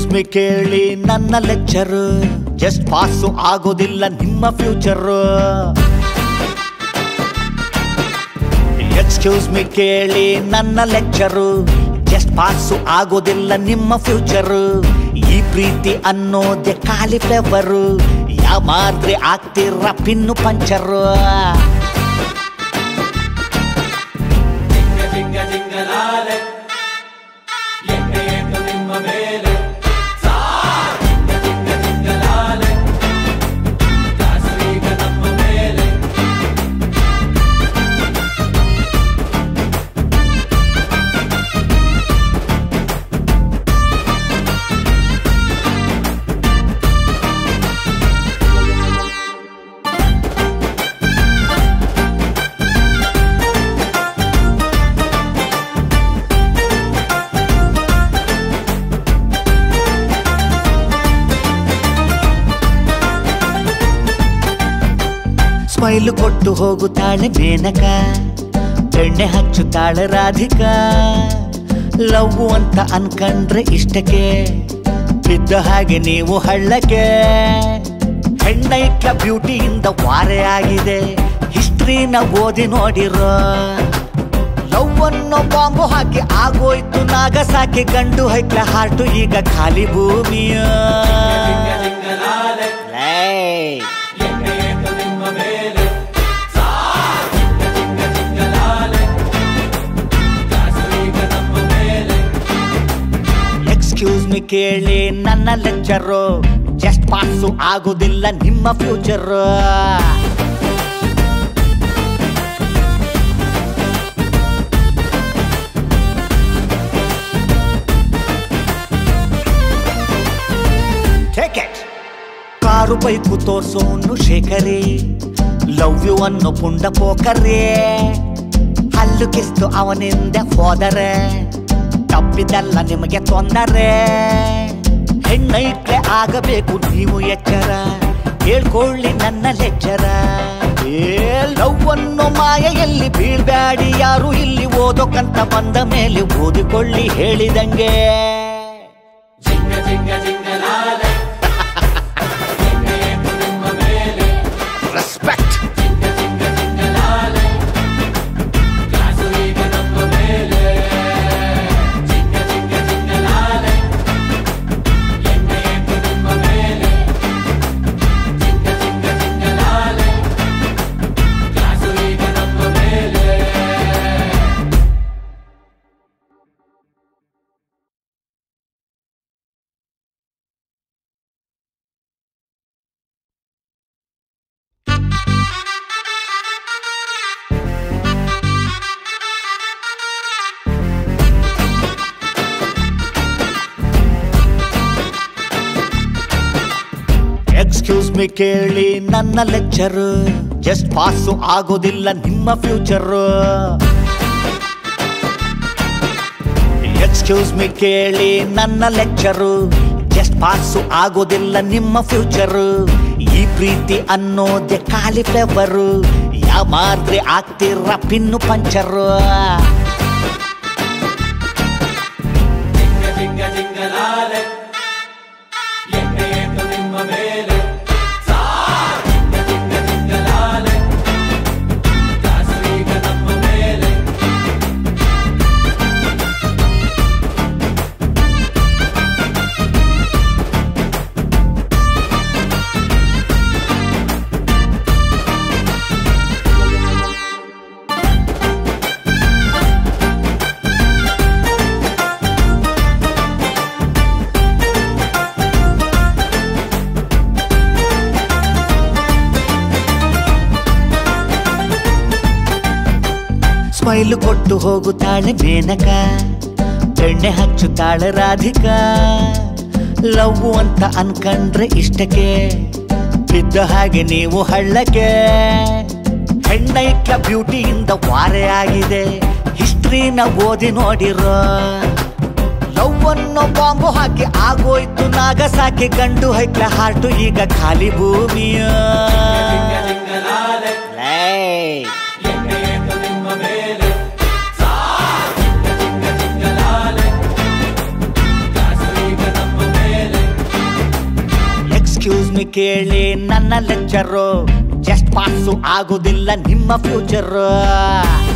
ಮಿ ಕೇಳಿ ನನ್ನ lecture, just pass ಆಗೋದಿಲ್ಲ ನಿಮ್ಮ ಫ್ಯೂಚರ್. ಎಕ್ಸ್ಕ್ಯೂಸ್ ಮಿ ಕೇಳಿ ನನ್ನ ಲೆಕ್ಚರ್, ಜಸ್ಟ್ ಪಾಸು ಆಗೋದಿಲ್ಲ ನಿಮ್ಮ ಫ್ಯೂಚರ್. ಈ ಪ್ರೀತಿ ಅನ್ನೋದೆ ಕಾಲಿಫ್ಲವರು, ಯಾಮಾದ್ರೆ ಆಗ್ತಿರ ಪಿನ್ನು ಪಂಚರು. ಸ್ಮೈಲು ಕೊಟ್ಟು ಹೋಗುತ್ತಾಳೆ ಮೇನಕ, ಬೆಣ್ಣೆ ಹಚ್ಚುತ್ತಾಳೆ ರಾಧಿಕಾ. ಲವ್ ಅಂತ ಅನ್ಕಂಡ್ರೆ ಇಷ್ಟಕ್ಕೆ, ಬಿದ್ದ ಹಾಗೆ ನೀವು ಹಳ್ಳಕ್ಕೆ. ಹೆಣ್ಣೈಕ್ಲ ಬ್ಯೂಟಿಯಿಂದ ವಾರೆ ಆಗಿದೆ, ಹಿಸ್ಟ್ರಿನ ಓದಿ ನೋಡಿರೋ. ಲವ್ ಅನ್ನೋ ಬಾಂಬು ಹಾಕಿ ಆಗೋಯ್ತು ನಾಗಸಾಕಿ, ಗಂಡು ಹೈಕ್ಲ ಹಾರ್ಟು ಈಗ ಖಾಲಿ ಭೂಮಿಯ. ಎಕ್ಸ್ಕ್ಯೂಸ್ ಮಿ ಕೇಳಿ ನನ್ನ ಲೆಕ್ಚರು, ಜಸ್ಟ್ ಪಾಸು ಆಗೋದಿಲ್ಲ ನಿಮ್ಮ ಫ್ಯೂಚರ್. ಕಾರು ಬೈಕು ತೋರ್ಸೋನು ಶೇಖರಿ, ಲವ್ ಯು ಅನ್ನೋ ಪುಂಡ ಪೋಕರೇ. ಹಲ್ಲು ಕಿಸ್ತು ಅವನಿಂದ ಹೋದರೆ, ತಪ್ಪಿದಲ್ಲ ನಿಮಗೆ ತೊಂದರೆ. ಹೆಣ್ಣೈಕ್ಲೆ ಆಗಬೇಕು ನೀವು ಎಚ್ಚರ, ಹೇಳ್ಕೊಳ್ಳಿ ನನ್ನ ಲೆಕ್ಚರ. ಲವ್ ಅನ್ನೋ ಮಾಯೆಯಲ್ಲಿ ಬೀಳ್ಬ್ಯಾಡಿ ಯಾರು ಇಲ್ಲಿ, ಓದೋಕಂತ ಬಂದ ಮೇಲೆ ಓದಿಕೊಳ್ಳಿ ಹೇಳಿದಂಗೆ. ರೆಸ್ಪೆಕ್ಟ್. ಎಕ್ಸ್ಕ್ಯೂಸ್ ಮಿ ಕೇಳಿ ನನ್ನ ಲೆಕ್ಚರ್, ಜಸ್ಟ್ ಪಾಸು ಆಗೋದಿಲ್ಲ ನಿಮ್ಮ ಫ್ಯೂಚರ್. ಎಕ್ಸ್ಕ್ಯೂಸ್ ಮಿ ಕೇಳಿ ನನ್ನ ಲೆಕ್ಚರ್, ಜಸ್ಟ್ ಪಾಸು ಆಗೋದಿಲ್ಲ ನಿಮ್ಮ ಫ್ಯೂಚರ್. ಈ ಪ್ರೀತಿ ಅನ್ನೋದೆ ಕಾಲಿಫ್ಲವರು, ಯಾಮಾದ್ರೆ ಆಗ್ತಿರ ಪಿನ್ನು ಪಂಚರು. ಸ್ಮೈಲು ಕೊಟ್ಟು ಹೋಗುತ್ತಾಳೆ ಮೇನಕ, ಬೆಣ್ಣೆ ಹಚ್ಚುತ್ತಾಳೆ ರಾಧಿಕಾ. ಲವ್ ಅಂತ ಅನ್ಕಂಡ್ರೆ ಇಷ್ಟಕ್ಕೆ, ಬಿದ್ದ ಹಾಗೆ ನೀವು ಹಳ್ಳಕ್ಕೆ. ಹೆಣ್ಣೈಕ್ಲ ಬ್ಯೂಟಿಯಿಂದ ವಾರೆ ಆಗಿದೆ, ಹಿಸ್ಟ್ರಿನ ಓದಿ ನೋಡಿರೋ. ಲವ್ ಅನ್ನೋ ಬಾಂಬು ಹಾಕಿ ಆಗೋಯ್ತು ನಾಗಸಾಕಿ, ಗಂಡು ಹೈಕ್ಲ ಹಾರ್ಟು ಈಗ ಖಾಲಿ ಭೂಮಿಯ. ಇನ್ನೊಮ್ಮೆ ಕೇಳಿ ನನ್ನ ಲೆಕ್ಚರು, ಜಸ್ಟ್ ಪಾಸು ಆಗೋದಿಲ್ಲ ನಿಮ್ಮ ಫ್ಯೂಚರ್.